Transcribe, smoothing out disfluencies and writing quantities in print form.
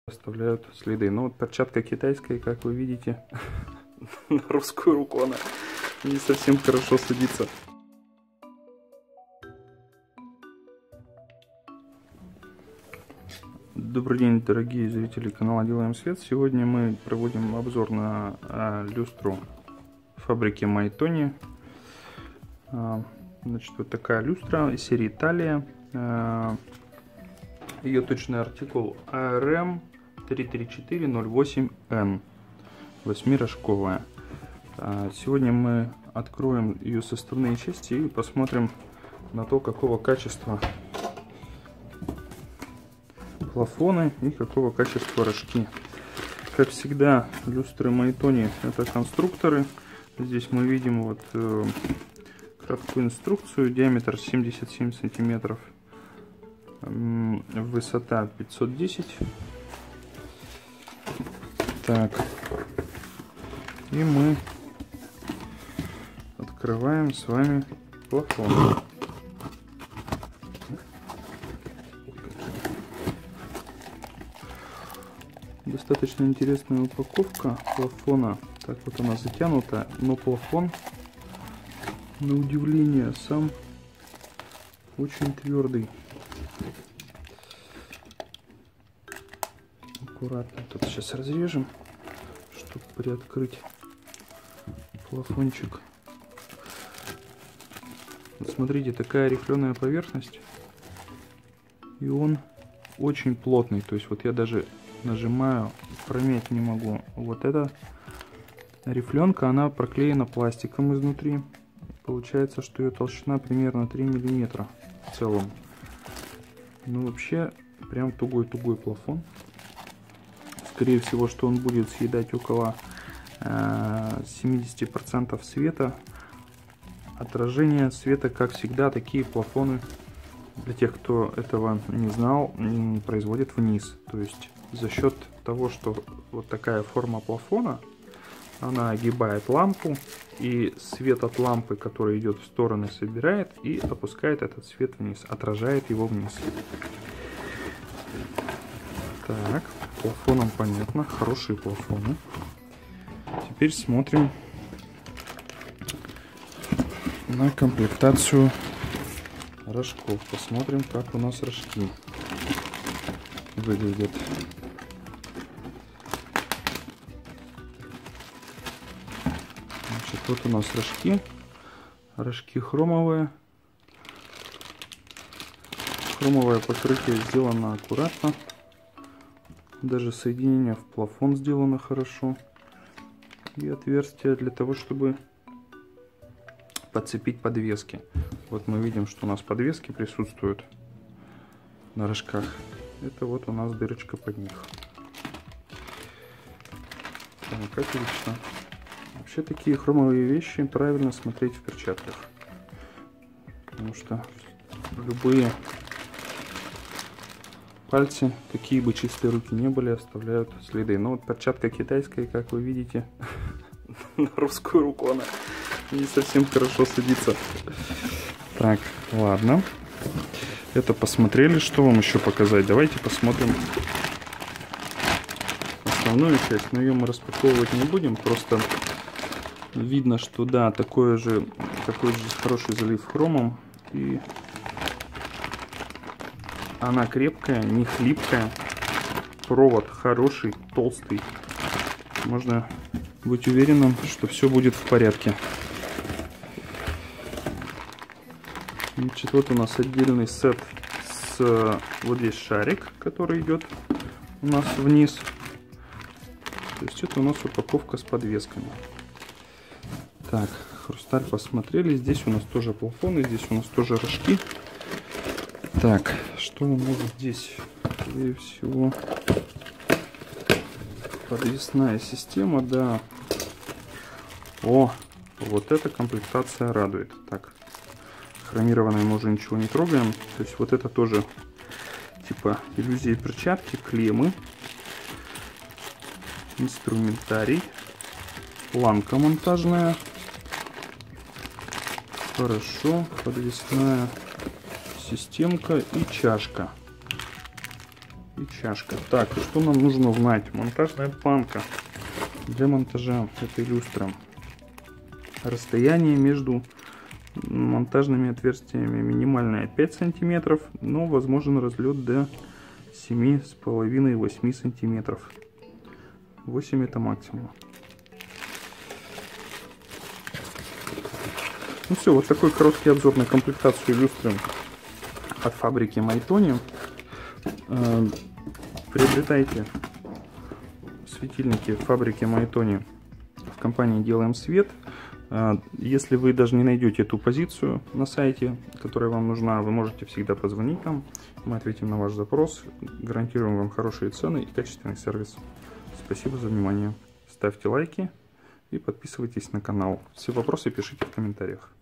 оставляют следы. Но вот перчатка китайская, как вы видите, на русскую руку она не совсем хорошо садится. Добрый день, дорогие зрители канала Делаем Свет. Сегодня мы проводим обзор на люстру фабрики Maitoni. Значит, вот такая люстра из серии Italia. Ее точный артикул ARM 33408N, 8-рожковая. Сегодня мы откроем ее составные части и посмотрим на то, какого качества плафоны и какого качества рожки. Как всегда, люстры Maitoni — это конструкторы. Здесь мы видим вот краткую инструкцию: диаметр 77 сантиметров, высота 510. Так, и мы открываем с вами плафон. Достаточно интересная упаковка плафона. Так вот она затянута, но плафон, на удивление, сам очень твердый. Аккуратно тут сейчас разрежем, чтобы приоткрыть плафончик. Вот смотрите, такая рифленая поверхность, и он очень плотный. То есть вот я даже нажимаю, промять не могу. Вот эта рифленка, она проклеена пластиком изнутри. Получается, что ее толщина примерно 3 миллиметра в целом. Ну вообще прям тугой плафон. Скорее всего, что он будет съедать около 70% света. Отражение света, как всегда, такие плафоны, для тех, кто этого не знал, производят вниз. То есть за счет того, что вот такая форма плафона, она огибает лампу, и свет от лампы, который идет в стороны, собирает и опускает этот свет вниз, отражает его вниз. Так, плафоном понятно, хорошие плафоны. Теперь смотрим на комплектацию рожков. Посмотрим, как у нас рожки выглядят. Значит, вот у нас рожки. Рожки хромовые. Хромовое покрытие сделано аккуратно. Даже соединение в плафон сделано хорошо. И отверстие для того, чтобы подцепить подвески. Вот мы видим, что у нас подвески присутствуют на рожках. Это вот у нас дырочка под них. Так, отлично. Вообще такие хромовые вещи правильно смотреть в перчатках. Потому что любые пальцы, какие бы чистые руки не были, оставляют следы. Но вот перчатка китайская, как вы видите, на русскую руку она не совсем хорошо садится. Так, ладно. Это посмотрели. Что вам еще показать? Давайте посмотрим основную часть. Но ее мы распаковывать не будем. Просто видно, что да, такой же хороший залив хромом. И она крепкая, не хлипкая. Провод хороший, толстый. Можно быть уверенным, что все будет в порядке. Значит, вот у нас отдельный сет с вот здесь шарик, который идет у нас вниз. То есть это у нас упаковка с подвесками. Так, хрусталь посмотрели. Здесь у нас тоже плафоны, здесь у нас тоже рожки. Так, что у нас здесь? Скорее всего, подвесная система, да. О, вот эта комплектация радует. Так, хромированной мы уже ничего не трогаем. То есть вот это тоже типа иллюзии перчатки, клеммы, инструментарий, планка монтажная. Хорошо, подвесная системка и чашка. И чашка. Так, и что нам нужно знать? Монтажная планка для монтажа этой люстры. Расстояние между монтажными отверстиями минимальное 5 сантиметров, но возможен разлет до 7,5-8 сантиметров. 8 это максимум. Ну все, вот такой короткий обзор на комплектацию люстры от фабрики Mytoni. Приобретайте светильники фабрики Mytoni в компании Делаем Свет. Если вы даже не найдете эту позицию на сайте, которая вам нужна, вы можете всегда позвонить нам. Мы ответим на ваш запрос. Гарантируем вам хорошие цены и качественный сервис. Спасибо за внимание. Ставьте лайки и подписывайтесь на канал. Все вопросы пишите в комментариях.